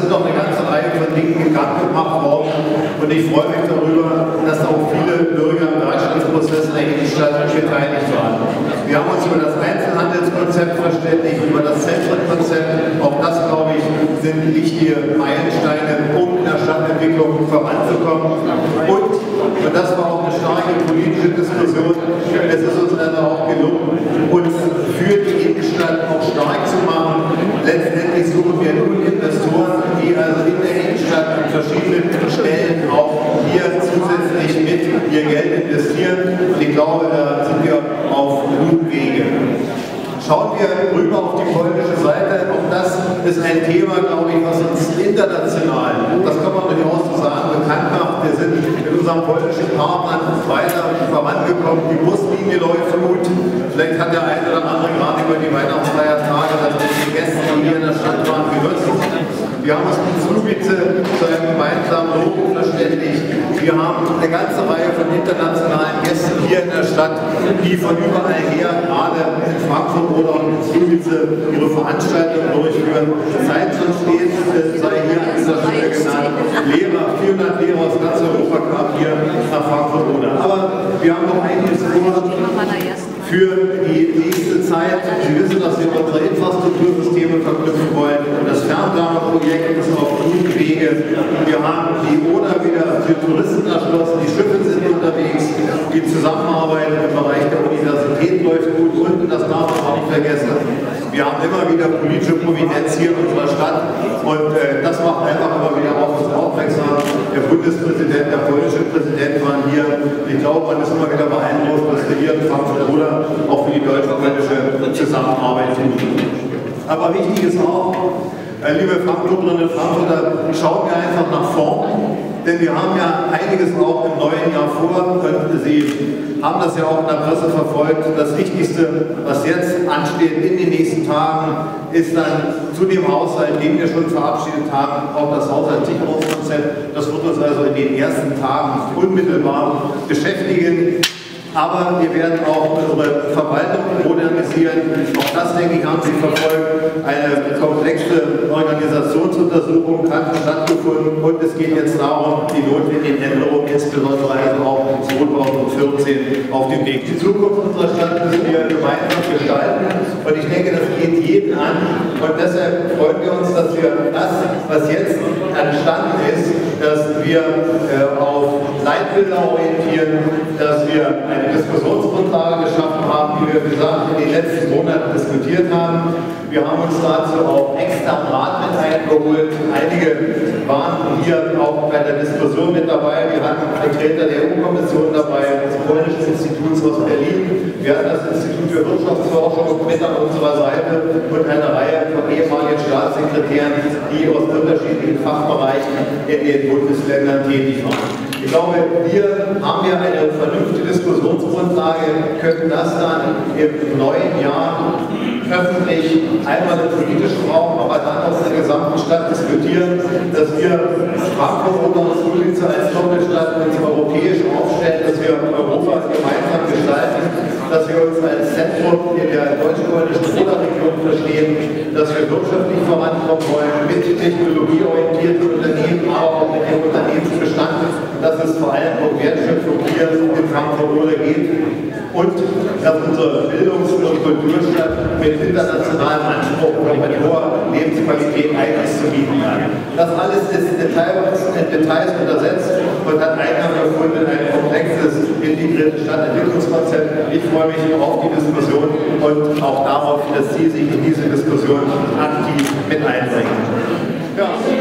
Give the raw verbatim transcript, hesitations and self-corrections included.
sind auch eine ganze Reihe von Dingen bekannt gemacht worden und ich freue mich darüber, dass auch viele Bürger im Bereitstellungsprozess in der Innenstadt beteiligt waren. Wir haben uns über das Einzelhandelskonzept verständigt, über das Zentrenkonzept. Auch das, glaube ich, sind wichtige Meilensteine, um in der Stadtentwicklung voranzukommen. Und, und das war auch eine starke politische Diskussion, es ist uns dann auch gelungen, uns für die Innenstadt auch stark zu machen. Letztendlich suchen wir nun Investoren, die also in der Innenstadt an verschiedenen Stellen auch hier zusätzlich mit ihr Geld investieren. Und ich glaube, da sind wir auf guten Wege. Schauen wir rüber auf die polnische Seite. Auch das ist ein Thema, glaube ich, was uns international, das kann man durchaus so sagen, bekannt macht. Wir sind mit unserem polnischen Partner weiter vorangekommen. Die Buslinie läuft gut. Vielleicht hat der eine oder andere gerade über die Weihnachtsfeiertage das mit den Gästen, die hier in der Stadt waren, genutzt. Wir haben uns mit Słubice zu einem gemeinsamen Logo verständigt. Wir haben eine ganze Reihe von internationalen Gästen hier in der Stadt, die von überall her, gerade in Frankfurt oder in Słubice, ihre Veranstaltungen durchführen. Zeit zum Stehen sei hier an dieser Stelle genannt. Lehrer, vierhundert Lehrer aus ganz Europa kamen hier nach Frankfurt oder. Aber wir haben noch einiges vor für die nächste Zeit. Sie wissen, dass wir unsere Infrastruktursysteme verknüpfen wollen. Das Fernwärmeprojekt ist auf guten Wege. Wir haben die Oder wieder für Touristen erschlossen. Die Schiffe sind unterwegs. Die Zusammenarbeit im Bereich der Universität läuft gut. Und das darf man auch nicht vergessen. Wir haben immer wieder politische Prominenz hier in unserer Stadt. Und äh, das macht einfach immer wieder auf uns aufmerksam. Der Bundespräsident, der polnische Präsident waren hier. Ich glaube, man ist immer wieder beeindruckt, dass wir hier in Frankfurt oder auch für die deutsch-polnische Zusammenarbeit tun. Aber wichtig ist auch, äh, liebe Frankfurterinnen und Frankfurter, schauen wir einfach nach vorn, denn wir haben ja einiges auch im neuen Jahr vor. Und Sie haben das ja auch in der Presse verfolgt. Das Wichtigste, was jetzt ansteht in den nächsten Tagen, ist dann zu dem Haushalt, den wir schon verabschiedet haben, auch das Haushaltssicherungskonzept. Das wird uns also in den ersten Tagen unmittelbar beschäftigen. Aber wir werden auch unsere Verwaltung modernisieren. Auch das, denke ich, haben Sie verfolgt. Eine komplexe Organisationsuntersuchung hat stattgefunden und es geht jetzt darum, die notwendigen Änderungen, insbesondere also auch zweitausendvierzehn, auf den Weg. Die Zukunft unserer Stadt müssen wir gemeinsam gestalten und ich denke, das geht jeden an. Und deshalb freuen wir uns, dass wir das, was jetzt entstanden ist, dass wir äh, auf Leitbilder orientieren, dass wir eine eine Diskussionsgrundlage geschaffen haben, die wir, wie gesagt, in den letzten Monaten diskutiert haben. Wir haben uns dazu auch externen Rat mit eingeholt. Einige waren hier auch bei der Diskussion mit dabei. Wir hatten Vertreter der E U-Kommission dabei, des Polnischen Instituts aus Berlin. Wir hatten das Institut für Wirtschaftsforschung mit an unserer Seite und eine Reihe von ehemaligen Staatssekretären, die aus unterschiedlichen Fachbereichen in den Bundesländern tätig waren. Ich glaube, hier haben wir eine vernünftige Diskussionsgrundlage, können das dann im neuen Jahr öffentlich einmal im politischen Raum, aber dann auch in der gesamten Stadt diskutieren, dass wir Frankfurt oder Słubice als Doppelstadt uns europäisch aufstellen, dass wir Europa gemeinsam gestalten, dass wir uns als Zentrum in der deutsch-polnischen Oder-Region verstehen, dass wir wirtschaftlich vorankommen wollen mit technologieorientierten Unternehmen, aber auch mit dem Unternehmensbestand, dass es vor allem um Wertschöpfung hier in Frankfurt-Oder geht und dass unsere Bildungs- und Kulturstadt mit internationalem Anspruch und mit hoher Lebensqualität einiges zu bieten hat. Das alles ist in Details, in Details untersetzt und hat Eingang gefunden in ein komplexes, integriertes Stadtentwicklungskonzept. Ich freue mich auf die Diskussion und auch darauf, dass Sie sich in diese Diskussion aktiv mit einbringen. Ja.